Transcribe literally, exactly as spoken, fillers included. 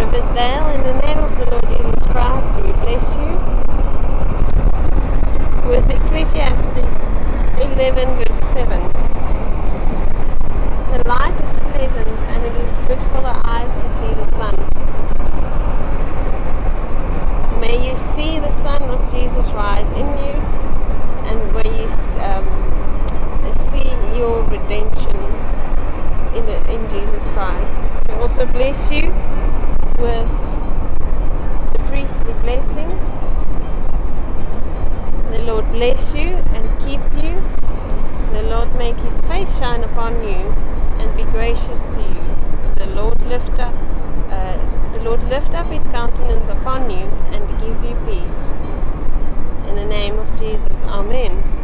Riversdale, in the name of the Lord Jesus Christ, we bless you with Ecclesiastes eleven verse seven. The light is pleasant and it is good for the eyes to see the sun. May you see the sun of Jesus rise in you, and may you um, see your redemption in, the, in Jesus Christ. We also bless you with the priestly blessings. The Lord bless you and keep you. The Lord make his face shine upon you and be gracious to you. The Lord lift up, uh, the Lord lift up his countenance upon you and give you peace. In the name of Jesus, Amen.